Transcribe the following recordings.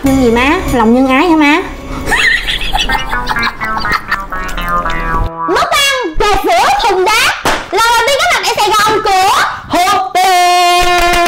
Nhân gì má? Lòng nhân ái hả má? Món ăn trà sữa thùng đá lần đầu tiên có mặt ở Sài Gòn của Hotel.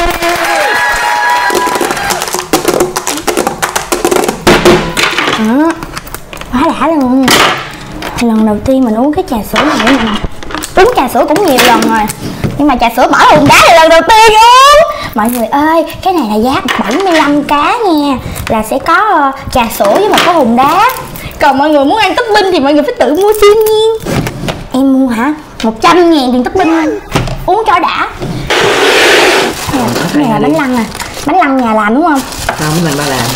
Quá đã luôn. Lần đầu tiên mình uống cái trà sữa này nè. Uống trà sữa cũng nhiều lần rồi, nhưng mà trà sữa bỏ thùng đá là lần đầu tiên uống. Mọi người ơi, cái này là giá 75k nha. Là sẽ có trà sữa với một cái thùng đá. Còn mọi người muốn ăn topping thì mọi người phải tự mua siêu nhiên. Em mua hả? 100.000 tiền topping. Uống cho đã. Cái này là bánh lăng à. Bánh lăng nhà làm đúng không? Không, bánh lăng ba làm.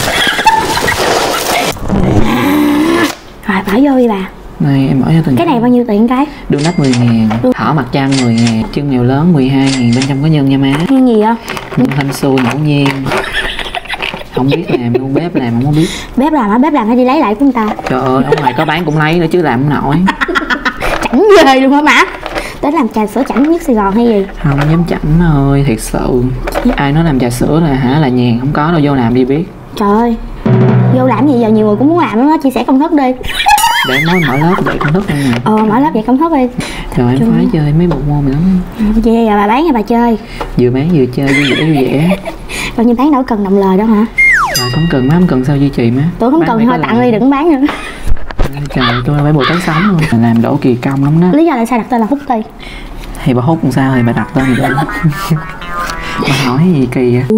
Rồi bỏ vô đi bà. Này em bỏ cho từng. Cái này bao nhiêu tiền cái? Đu nắp 10.000, thỏ mặt trăng 10.000, chân mèo lớn 12.000, bên trong có nhân nha má. Nhân gì vậy? Nhân hên xui ngẫu nhiên. Không biết làm luôn, bếp làm không có biết. Bếp làm hả? Bếp làm hay đi lấy lại của người ta? Trời ơi, ở ngoài có bán cũng lấy nữa chứ làm không nổi. Chảnh ghê luôn hả má? Tới làm trà sữa chảnh nhất Sài Gòn hay gì? Không dám chảnh ơi, thiệt sự. Ai nói làm trà sữa là là nhàn, không có đâu, vô làm đi biết. Trời ơi, vô làm gì giờ nhiều người cũng muốn làm đó, chia sẻ công thức đi. Để nói mở lớp dạy công thức luôn nè. Mở lớp dạy công thức đi. Trời em khoái chơi mấy bộ môn này lắm. Về bà bán hay bà chơi? Vừa bán vừa chơi, vui vẻ. Coi như bán đâu cần đồng lời đâu hả? Trời không cần má, không cần sao duy trì má. Tôi không cần thôi, tặng đi đừng bán nữa. Trời tôi phải bù tái sống luôn. Làm đổ kỳ công lắm đó. Lý do là sao đặt tên là Hút Ti? Thì bà hút làm sao thì bà đặt tên vậy. Bà hỏi gì kỳ vậy?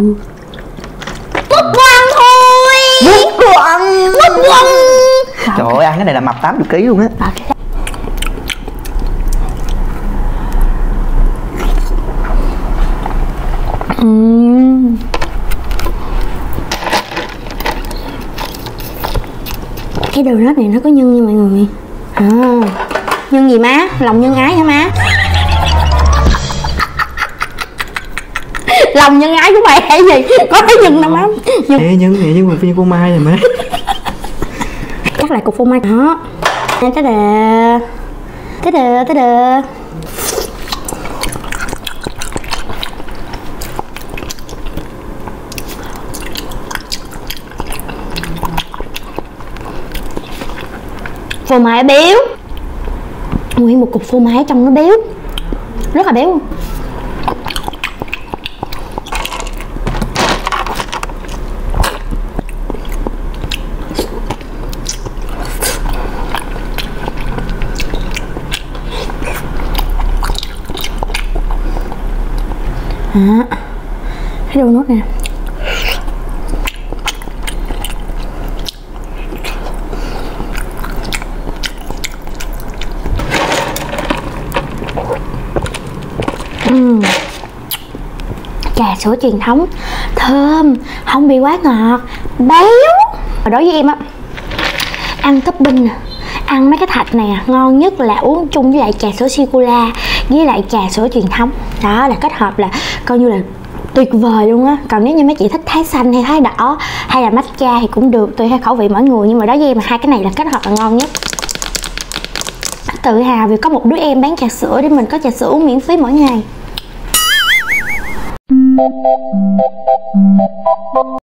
Múc quăng thôi. Múc quăng. Múc quăng. Trời ơi, ăn cái này là mập 80kg luôn á. Cái donut này nó có nhân nha mọi người. Nhân gì má? Lòng nhân ái hả má? Lòng nhân ái của mày hay gì? Có cái nhân đâu má. Nhưng mà viên phô mai rồi má. Chắc là cục phô mai đó. Tới đờ. Tới đờ, tới đờ. Phô mai béo. Nguyên một cục phô mai trong nó béo. Rất là béo. Cái donut nè. Trà sữa truyền thống thơm, không bị quá ngọt, béo. Đối với em á, ăn topping nè, ăn mấy cái thạch này ngon nhất là uống chung với lại trà sữa sô-cô-la với lại trà sữa truyền thống. Đó là kết hợp là coi như là tuyệt vời luôn á. Còn nếu như mấy chị thích thái xanh hay thái đỏ hay là matcha thì cũng được, tùy theo khẩu vị mỗi người. Nhưng mà đối với em là hai cái này là kết hợp là ngon nhất. Tự hào vì có một đứa em bán trà sữa để mình có trà sữa uống miễn phí mỗi ngày.